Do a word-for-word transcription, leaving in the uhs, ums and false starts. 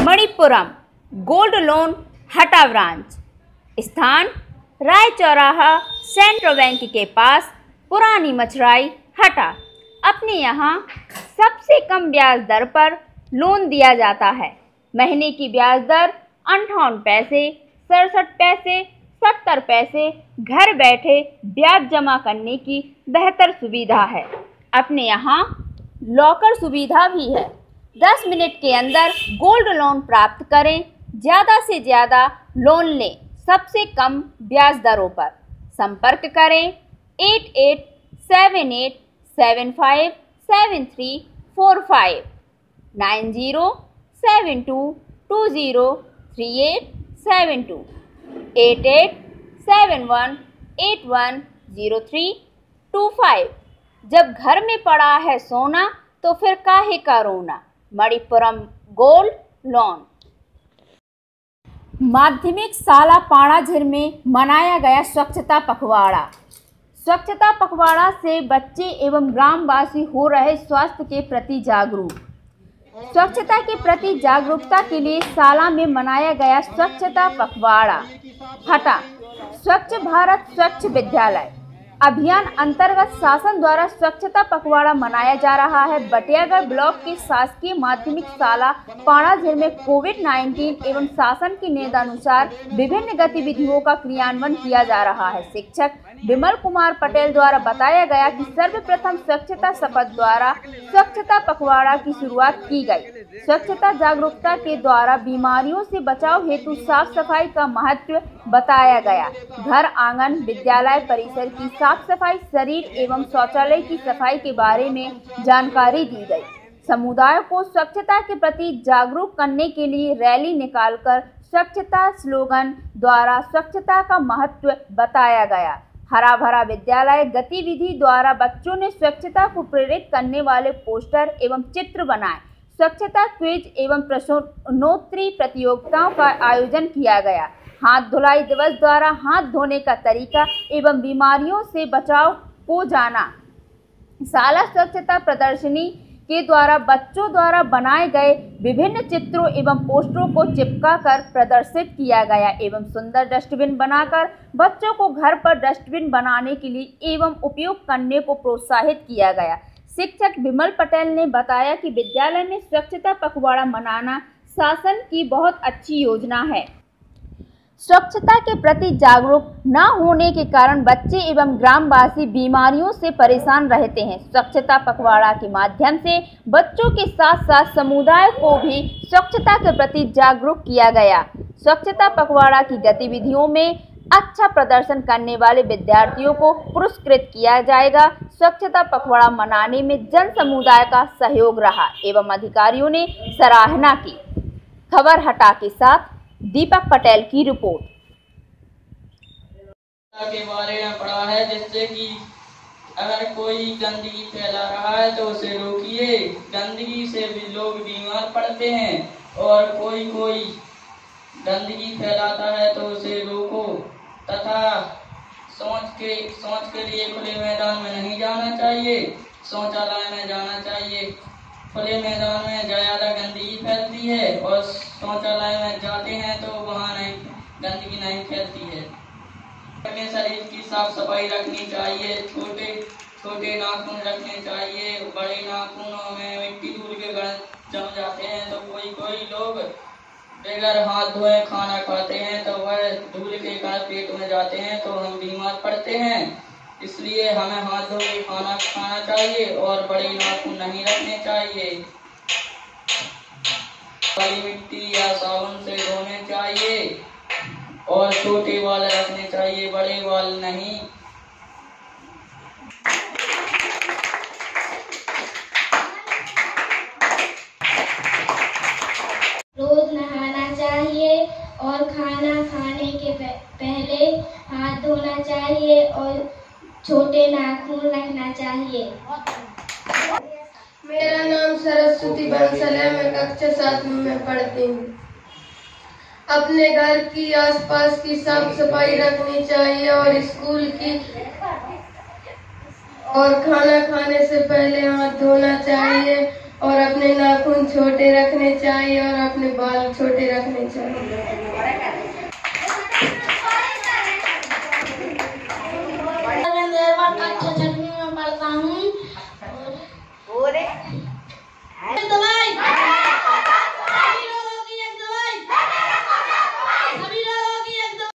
Manappuram gold loan Hata branch. स्थान राय चौराहा सेंट्रल बैंक के पास, पुरानी मछराई हटा। अपने यहाँ सबसे कम ब्याज दर पर लोन दिया जाता है। महीने की ब्याज दर अंठावन पैसे, सड़सठ पैसे, सत्तर पैसे। घर बैठे ब्याज जमा करने की बेहतर सुविधा है। अपने यहाँ लॉकर सुविधा भी है। दस मिनट के अंदर गोल्ड लोन प्राप्त करें। ज़्यादा से ज़्यादा लोन लें सबसे कम ब्याज दरों पर। संपर्क करें eight eight seven eight seven five seven three four five, nine zero seven two two zero three eight seven two, eight eight seven one eight one zero three two five. जब घर में पड़ा है सोना तो फिर काहे का रोना। Manappuram gold loan. माध्यमिक शाला पाणाझिर में मनाया गया स्वच्छता पखवाड़ा। स्वच्छता पखवाड़ा से बच्चे एवं ग्रामवासी हो रहे स्वास्थ्य के प्रति जागरूक। स्वच्छता के प्रति जागरूकता के लिए शाला में मनाया गया स्वच्छता पखवाड़ा हटा। स्वच्छ भारत स्वच्छ विद्यालय अभियान अंतर्गत शासन द्वारा स्वच्छता पखवाड़ा मनाया जा रहा है। बटियागढ़ ब्लॉक के शासकीय माध्यमिक शाला पाणाझिर में कोविड नाइन्टीन एवं शासन की नियमानुसार विभिन्न गतिविधियों का क्रियान्वयन किया जा रहा है। शिक्षक विमल कुमार पटेल द्वारा बताया गया कि सर्वप्रथम स्वच्छता शपथ द्वारा स्वच्छता पखवाड़ा की शुरुआत की गई। स्वच्छता जागरूकता के द्वारा बीमारियों से बचाव हेतु साफ सफाई का महत्व बताया गया। घर आंगन विद्यालय परिसर की साफ सफाई, शरीर एवं शौचालय की सफाई के बारे में जानकारी दी गई। समुदाय को स्वच्छता के प्रति जागरूक करने के लिए रैली निकालकर स्वच्छता स्लोगन द्वारा स्वच्छता का महत्व बताया गया। हरा भरा विद्यालय गतिविधि द्वारा बच्चों ने स्वच्छता को प्रेरित करने वाले पोस्टर एवं चित्र बनाए। स्वच्छता क्विज एवं प्रश्नोत्तरी प्रतियोगिताओं का आयोजन किया गया। हाथ धुलाई दिवस द्वारा हाथ धोने का तरीका एवं बीमारियों से बचाव को जाना। शाला स्वच्छता प्रदर्शनी के द्वारा बच्चों द्वारा बनाए गए विभिन्न चित्रों एवं पोस्टरों को चिपका कर प्रदर्शित किया गया एवं सुंदर डस्टबिन बनाकर बच्चों को घर पर डस्टबिन बनाने के लिए एवं उपयोग करने को प्रोत्साहित किया गया। शिक्षक विमल पटेल ने बताया कि विद्यालय में स्वच्छता पखवाड़ा मनाना शासन की बहुत अच्छी योजना है। स्वच्छता के प्रति जागरूक न होने के कारण बच्चे एवं ग्रामवासी बीमारियों से परेशान रहते हैं। स्वच्छता पखवाड़ा के माध्यम से बच्चों के साथ साथ समुदाय को भी स्वच्छता के प्रति जागरूक किया गया। स्वच्छता पखवाड़ा की गतिविधियों में अच्छा प्रदर्शन करने वाले विद्यार्थियों को पुरस्कृत किया जाएगा। स्वच्छता पखवाड़ा मनाने में जन समुदाय का सहयोग रहा एवं अधिकारियों ने सराहना की। खबर हटा के साथ दीपक पटेल की रिपोर्ट। के बारे में पढ़ा है जिससे कि अगर कोई गंदगी फैला रहा है तो उसे रोकिए। गंदगी से भी लोग बीमार पड़ते हैं और कोई कोई गंदगी फैलाता है तो उसे रोको तथा शौच के शौच के लिए खुले मैदान में नहीं जाना चाहिए, शौचालय में जाना चाहिए। खुले मैदान में ज़्यादा गंदगी फैलती है और शौचालय में जाते हैं तो वहाँ नहीं गंदगी नहीं फैलती है। अपने शरीर की साफ सफाई रखनी चाहिए। छोटे छोटे नाखून रखने चाहिए। बड़े नाखूनों में मिट्टी धूल के गण जम जाते हैं तो कोई कोई लोग बगैर हाथ धोए खाना खाते हैं तो वह धूल के कण पेट में जाते हैं तो हम बीमार पड़ते हैं। इसलिए हमें हाथ धो के खाना खाना चाहिए और बड़े नाखून नहीं रखने चाहिए। काली मिट्टी या साबुन से धोने चाहिए और छोटे बाल रखने चाहिए, बड़े बाल नहीं। रोज नहाना चाहिए और खाना खाने के पहले हाथ धोना चाहिए और छोटे नाखून रखना चाहिए। मेरा नाम सरस्वती बंसल है। मैं कक्षा सातवीं में पढ़ती हूँ। अपने घर की आसपास की साफ सफाई रखनी चाहिए और स्कूल की और खाना खाने से पहले हाथ धोना चाहिए और अपने नाखून छोटे रखने चाहिए और अपने बाल छोटे रखने चाहिए।